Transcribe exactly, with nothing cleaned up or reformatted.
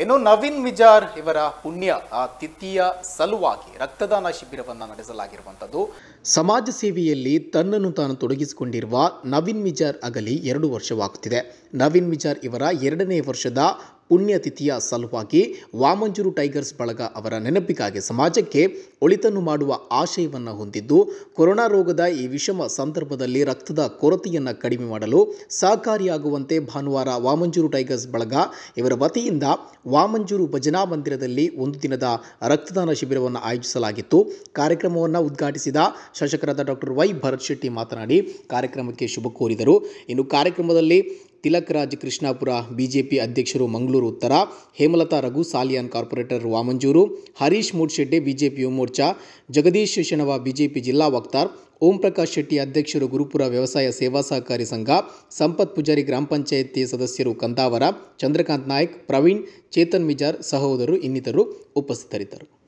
ಇನ್ನು ನವೀನ್ ಮಿಜಾರ್ ಇವರ ಪುಣ್ಯ ತಿಥಿಯ ಸಲುವಾಗಿ ರಕ್ತದಾನ ಶಿಬಿರವನ್ನು ನಡೆಸಲಾಗಿರುವಂಥದ್ದು. ಸಮಾಜ ಸೇವೆಯಲ್ಲಿ ತನ್ನನ್ನು ತಾನು ತೊಡಗಿಸಿಕೊಂಡಿರುವ ನವೀನ್ ಮಿಜಾರ್ ಅಗಲಿ ಎರಡು ವರ್ಷವಾಗುತ್ತಿದೆ. ನವೀನ್ ಮಿಜಾರ್ ಇವರ ಎರಡನೇ ವರ್ಷದ ಪುಣ್ಯತಿಥಿಯ ಸಲುವಾಗಿ ವಾಮಂಜೂರು ಟೈಗರ್ಸ್ ಬಳಗ ಅವರ ನೆನಪಿಗಾಗಿ ಸಮಾಜಕ್ಕೆ ಒಳಿತನ್ನು ಮಾಡುವ ಆಶಯವನ್ನು ಹೊಂದಿದ್ದು, ಕೊರೋನಾ ರೋಗದ ಈ ವಿಷಮ ಸಂದರ್ಭದಲ್ಲಿ ರಕ್ತದ ಕೊರತೆಯನ್ನು ಕಡಿಮೆ ಮಾಡಲು ಸಹಕಾರಿಯಾಗುವಂತೆ ಭಾನುವಾರ ವಾಮಂಜೂರು ಟೈಗರ್ಸ್ ಬಳಗ ಇವರ ವತಿಯಿಂದ ವಾಮಂಜೂರು ಭಜನಾ ಮಂದಿರದಲ್ಲಿ ಒಂದು ದಿನದ ರಕ್ತದಾನ ಶಿಬಿರವನ್ನು ಆಯೋಜಿಸಲಾಗಿತ್ತು. ಕಾರ್ಯಕ್ರಮವನ್ನು ಉದ್ಘಾಟಿಸಿದ ಶಾಸಕರಾದ ಡಾಕ್ಟರ್ ವೈ ಭರತ್ ಶೆಟ್ಟಿ ಮಾತನಾಡಿ ಕಾರ್ಯಕ್ರಮಕ್ಕೆ ಶುಭ ಕೋರಿದರು. ಇನ್ನು ಕಾರ್ಯಕ್ರಮದಲ್ಲಿ ತಿಲಕ್ ರಾಜ್ ಕೃಷ್ಣಾಪುರ ಬಿಜೆಪಿ ಅಧ್ಯಕ್ಷರು ಮಂಗಳೂರು ಉತ್ತರ, Hemalatha Raghu Saliyan corporator Vamanjoor, Harish Moodushedde BJP Yuva Morcha, Jagadish ಶೆಣವ BJP ಜಿಲ್ಲಾ ವಕ್ತಾರ್, ಓಂ ಪ್ರಕಾಶ್ ಶೆಟ್ಟಿ ಅಧ್ಯಕ್ಷರು ಗುರುಪುರ ವ್ಯವಸಾಯ ಸೇವಾ ಸಹಕಾರಿ ಸಂಘ, ಸಂಪತ್ ಪೂಜಾರಿ ಗ್ರಾಮ ಪಂಚಾಯಿತಿ ಸದಸ್ಯರು ಕಂದಾವರ, ಚಂದ್ರಕಾಂತ್ ನಾಯಕ್, ಪ್ರವೀಣ್, ಚೇತನ್ ಮಿಜಾರ್ ಸಹೋದರರು ಇನ್ನಿತರರು ಉಪಸ್ಥಿತರಿದ್ದರು.